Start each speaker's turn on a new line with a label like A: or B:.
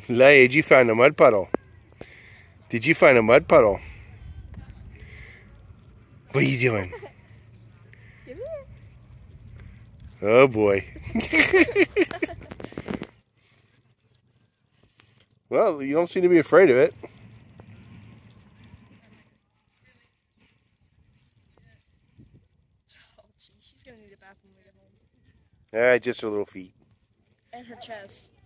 A: Leia, did you find a mud puddle? Did you find a mud puddle? What are you doing?
B: Give me it.
A: Oh boy. Well, you don't seem to be afraid of it.
B: Oh, geez, she's gonna need a bathroom when we get home.
A: Just her little feet.
B: And her chest.